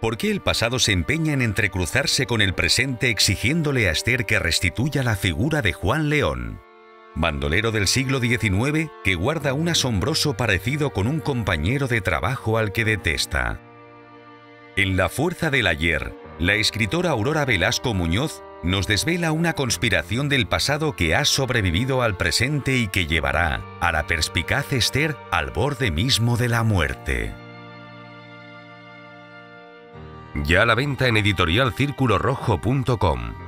¿Por qué el pasado se empeña en entrecruzarse con el presente exigiéndole a Esther que restituya la figura de Juan León? Bandolero del siglo XIX que guarda un asombroso parecido con un compañero de trabajo al que detesta. En La fuerza del ayer, la escritora Aurora Velasco Muñoz nos desvela una conspiración del pasado que ha sobrevivido al presente y que llevará a la perspicaz Esther al borde mismo de la muerte. Ya a la venta en editorialcirculorrojo.com.